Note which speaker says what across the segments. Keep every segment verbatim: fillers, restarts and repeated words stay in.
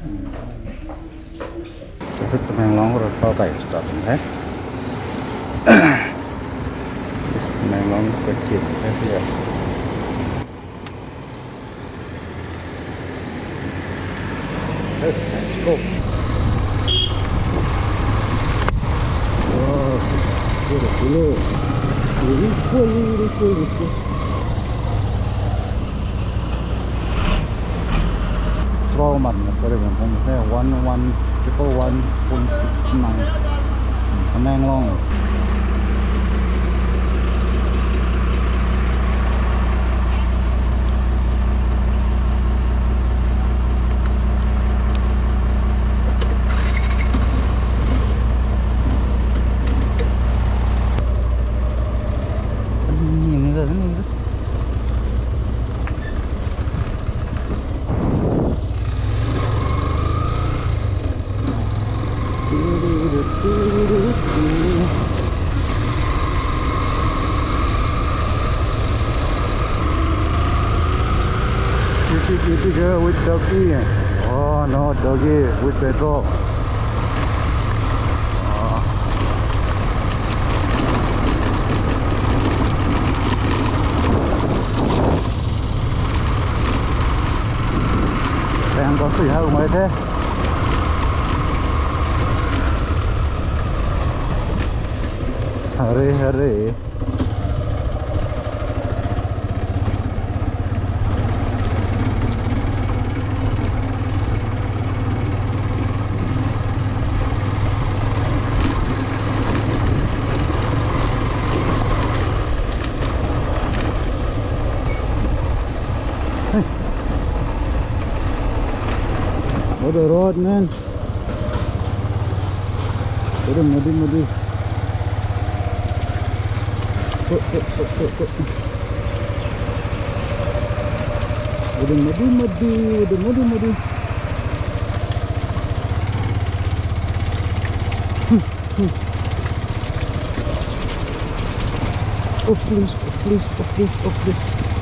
Speaker 1: This is Tamenglong or Tawai station, right? This is Tamenglong Petit, right here. Let's go. Wow, beautiful. Really cool, really cool, really cool. Roman, sorry, one one triple one point six nine. Tamenglong. Kitty girl with doggy. Oh no, doggy with petrol. Oh. Đang có gì hơn mấy thế? Hurry, hurry. What the road, man? What the muddy, muddy. Oh, oh, oh, oh, oh. What the muddy, muddy. What the muddy, muddy. Oh, please, oh, please, oh, please, oh, please.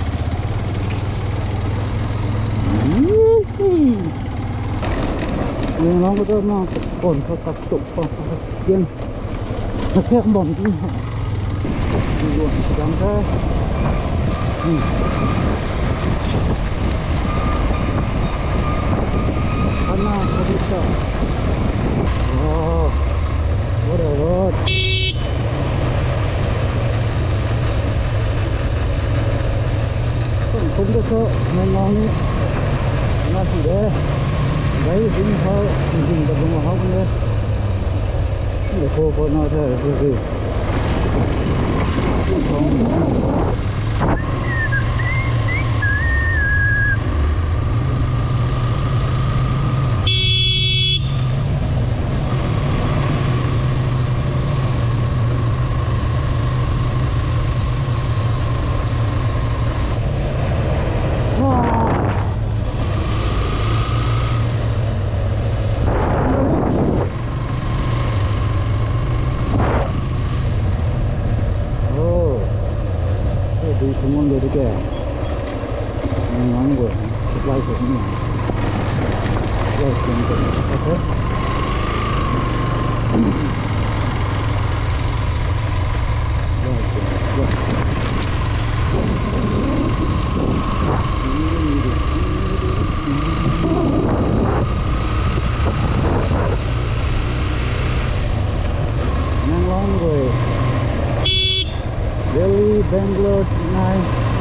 Speaker 1: Woohoo! Yang long itu mah kon kakak tuk kakak kian, kakak bom tu. Dua sedang ke? Mana kita? Oh, what a road! Không có số Tamenglong ni, masih deh. Đấy, Imphal, mình tập trung vào hốc nữa. Để khô khô nó thôi, từ từ. Semua dari ke, memang gue supply semua, supply semua, apa? Tamenglong gue. Delhi, Bangalore, Chennai,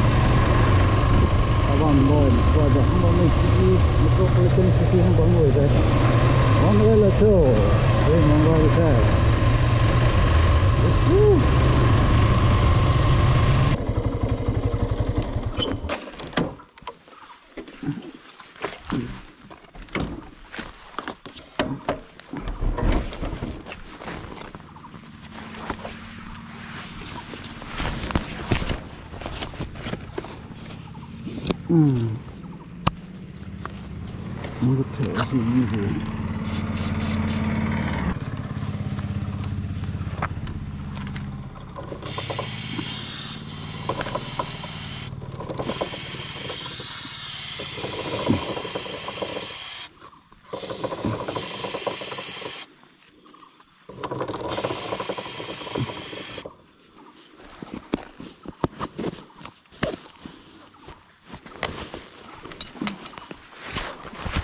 Speaker 1: Awan Boy, Raja, Hamba City, Metropolitan City, Hamba Boy, right? One way or two, hey, Mongol side. Woo! Hmm. Menurut saya sini je.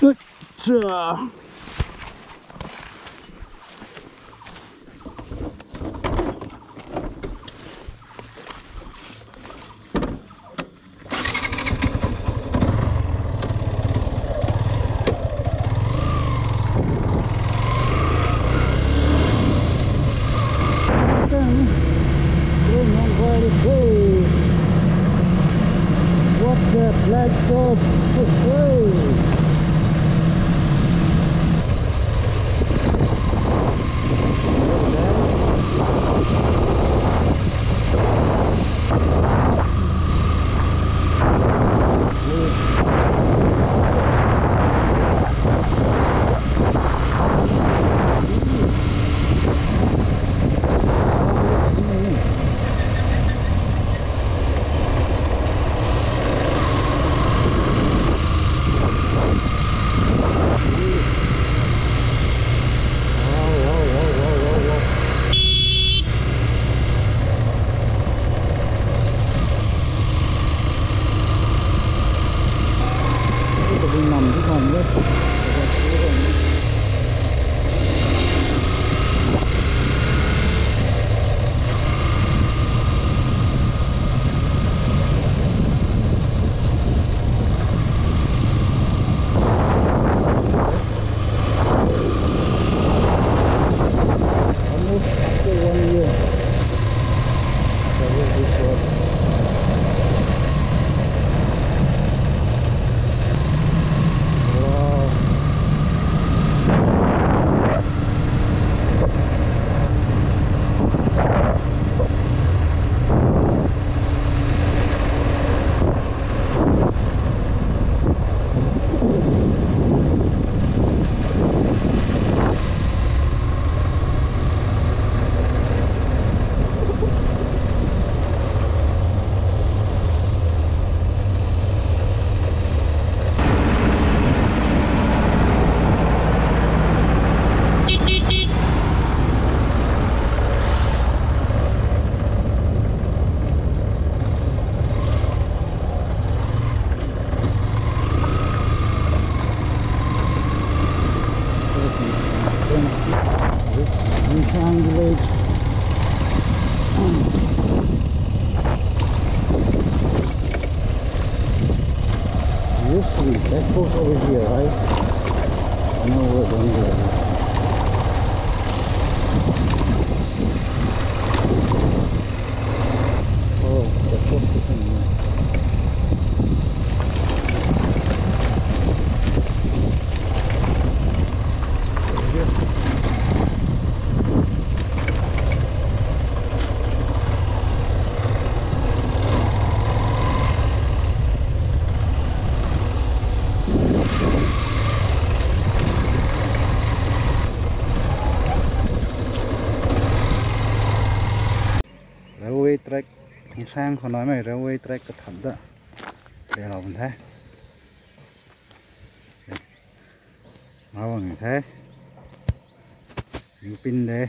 Speaker 1: Good job. What the black dog for that goes over here, right? I know we're going there. Oh, that's what's the thing, man. Railway track không sang khó nói mày railway track có thật đó để là mình thấy nó bằng thế những pin đây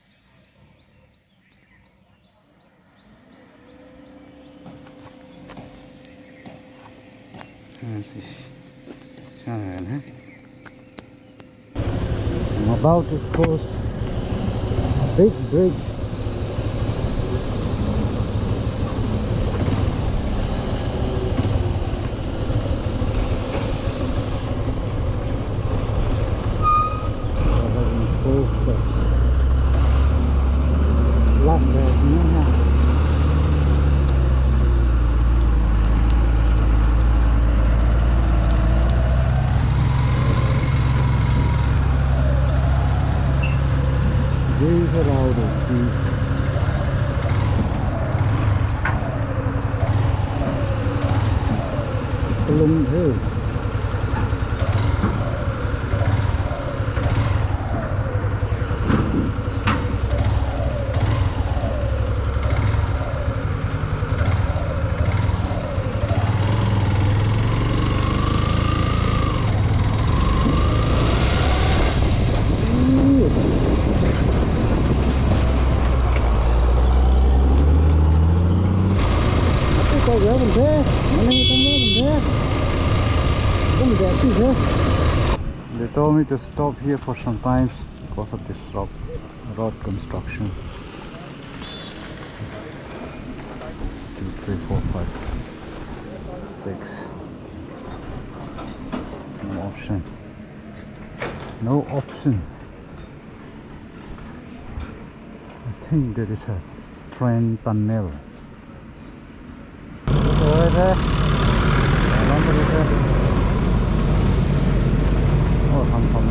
Speaker 1: I'm about to cross a big bridge. These are all the sheep. Plum Hill. Có rửa mình thế, nó lên trong đó mình thế. They told me to stop here for some time because of this road, road construction. Two, three, four, five, six. No option. No option. I think there is a train tunnel. Over there. Over there. Oh, I'm from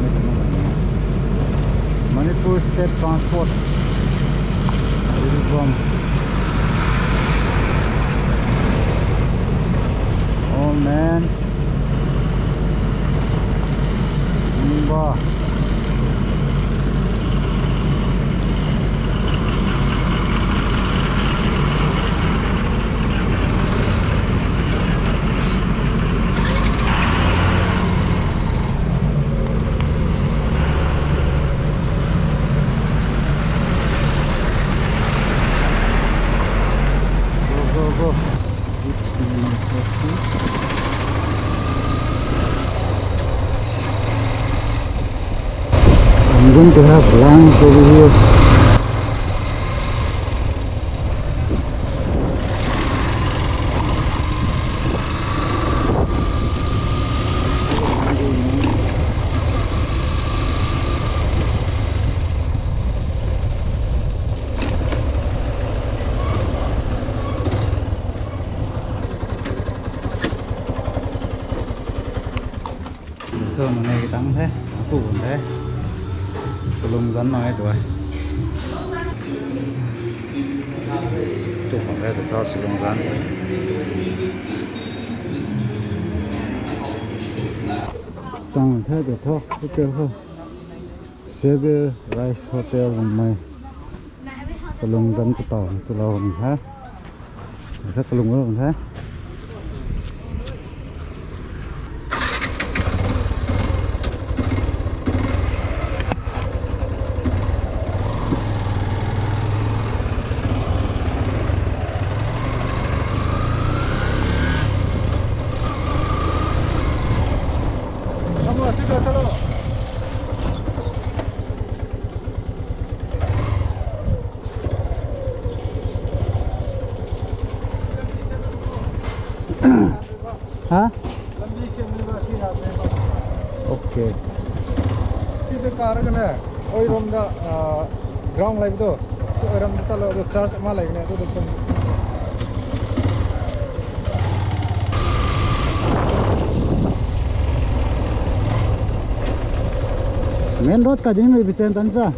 Speaker 1: Manipur State Transport. Where is from? Oh man. Imphal. I'm going to have lunch over here. Thường là ngày tăng thế, nó cũng thế. Lùng rắn nói rồi. Tụi mình đây phải cho sự lùng rắn. Tăng thế được thôi, cái kêu thôi. Sugar Rice Hotel vùng mây. Sự lùng rắn của tàu tụi lâu mình thế. Rất lùng đó mình thế. Hả? Ok.
Speaker 2: Sida car kana oi rom da ground like do so oi rom da chalo do church ma like ne to do
Speaker 1: Main road ka din may bisan tansa.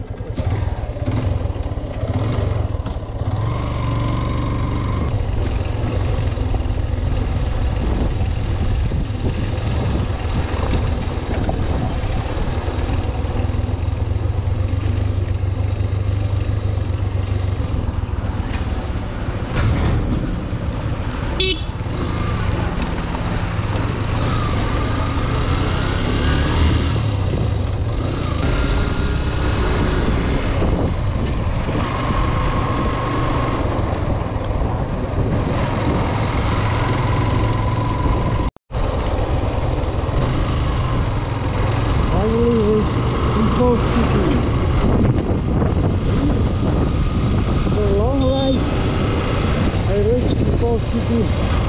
Speaker 1: Imphal City. The long ride, I reached Imphal City.